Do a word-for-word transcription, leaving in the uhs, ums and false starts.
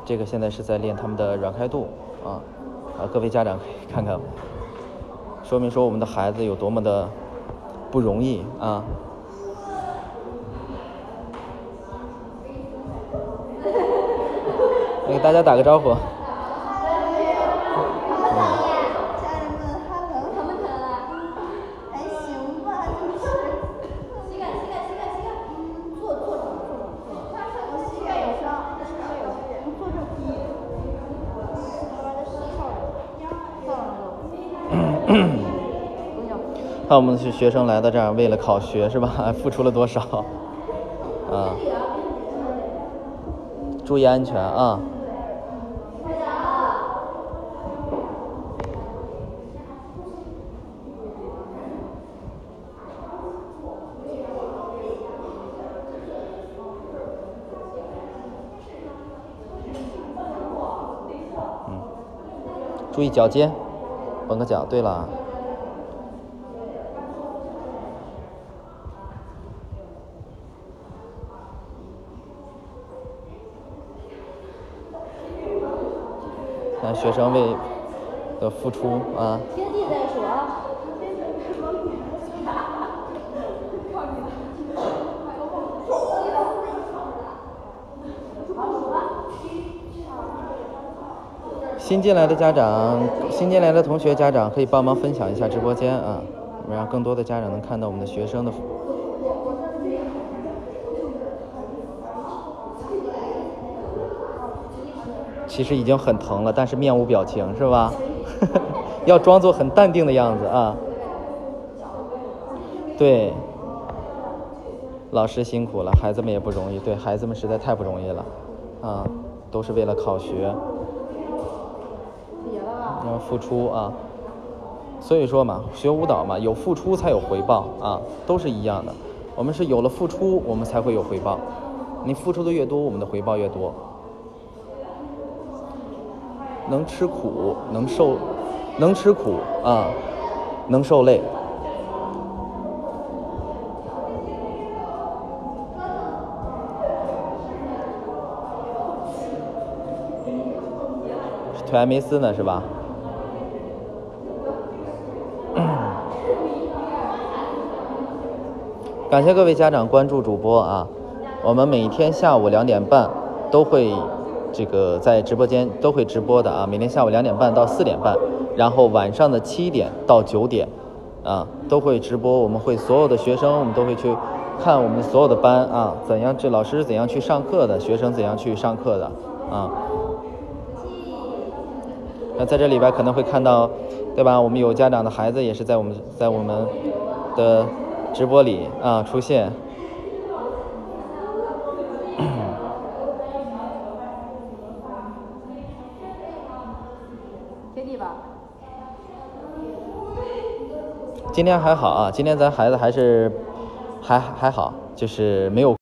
这个现在是在练他们的软开度啊啊！各位家长可以看看，说明说我们的孩子有多么的不容易啊！给大家打个招呼。看我们是学生来到这儿，为了考学是吧？付出了多少？啊！注意安全啊！嗯，注意脚尖，绷个脚。对了。看学生为的付出啊！ 天地再说啊！ 新进来的家长、新进来的同学家长可以帮忙分享一下直播间啊，让更多的家长能看到我们的学生的。其实已经很疼了，但是面无表情是吧？要装作很淡定的样子啊。对，老师辛苦了，孩子们也不容易。对，孩子们实在太不容易了，啊，都是为了考学，要付出啊。所以说嘛，学舞蹈嘛，有付出才有回报啊，都是一样的。我们是有了付出，我们才会有回报。你付出的越多，我们的回报越多。能吃苦，能受，能吃苦啊，能受累。腿还没撕呢，是吧？感谢各位家长关注主播啊！我们每天下午两点半都会。这个在直播间都会直播的啊，每天下午两点半到四点半，然后晚上的七点到九点，啊，都会直播。我们会所有的学生，我们都会去看我们所有的班啊，怎样这老师怎样去上课的，学生怎样去上课的啊。那在这里边可能会看到，对吧？我们有家长的孩子也是在我们在我们的直播里啊出现。今天还好啊，今天咱孩子还是还还好，就是没有。